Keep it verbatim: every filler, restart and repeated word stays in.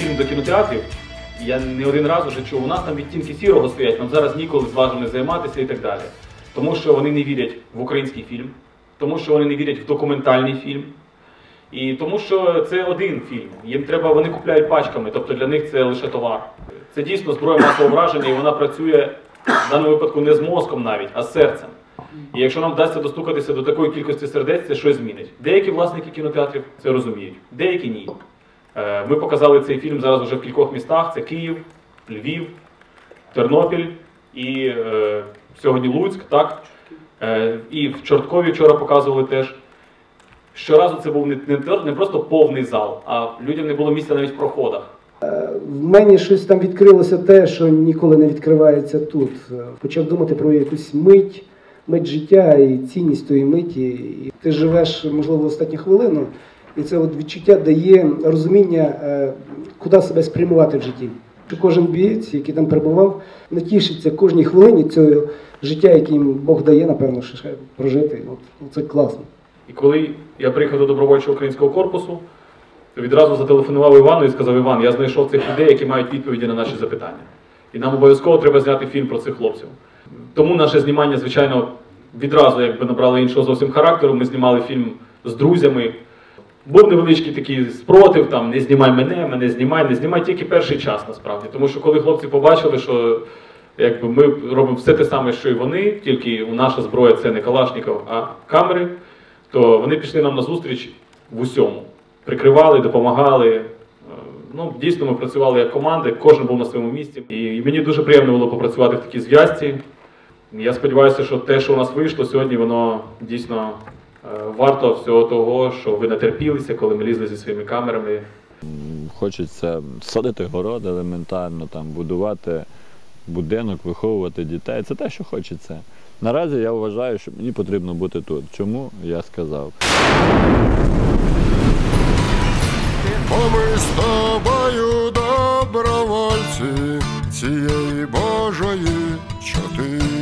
фільм до кінотеатрів, я не один раз вже чув, у нас там відтінки сірого стоять, нам зараз ніколи зважено займатися і так далі. Тому що вони не вірять в український фільм, тому що вони не вірять в документальний фільм. І тому що це один фільм, їм треба, вони купляють пачками, тобто для них це лише товар. Це дійсно зброя масового враження, і вона працює в даному випадку не з мозком навіть, а з серцем. І якщо нам вдасться достукатися до такої кількості сердець, це щось змінить. Деякі власники кінотеатрів це розуміють, деякі ні. Ми показали цей фільм зараз вже в кількох містах, це Київ, Львів, Тернопіль і е, сьогодні Луцьк, так? Е, і в Чорткові вчора показували теж. Щоразу це був не, не, не просто повний зал, а людям не було місця навіть в проходах. В мені щось там відкрилося те, що ніколи не відкривається тут. Почав думати про якусь мить, мить життя і цінність тої миті. І ти живеш, можливо, останню хвилину, і це от відчуття дає розуміння, куди себе спрямувати в житті. Що кожен бієць, який там перебував, натішиться кожній хвилині цього життя, яке їм Бог дає, напевно, ще прожити. От, це класно. І коли я приїхав до добровольчого українського корпусу, то відразу зателефонував Івану і сказав: Іван, я знайшов цих людей, які мають відповіді на наші запитання. І нам обов'язково треба зняти фільм про цих хлопців. Тому наше знімання, звичайно, відразу якби набрало іншого зовсім характеру. Ми знімали фільм з друзями. Був невеличкий такий спротив, там, не знімай мене, мене знімай, не знімай, тільки перший час насправді. Тому що коли хлопці побачили, що якби, ми робимо все те саме, що і вони, тільки наша зброя це не Калашніков, а камери, то вони пішли нам на зустріч в усьому. Прикривали, допомагали. Ну, дійсно, ми працювали як команда, кожен був на своєму місці. І мені дуже приємно було попрацювати в такій зв'язці. Я сподіваюся, що те, що у нас вийшло сьогодні, воно дійсно варто всього того, що ви натерпілися, коли ми лізли зі своїми камерами. Хочеться садити город елементарно, там, будувати будинок, виховувати дітей. Це те, що хочеться. Наразі я вважаю, що мені потрібно бути тут. Чому? Я сказав. Бо ми з тобою добровольці цієї Божої чоти.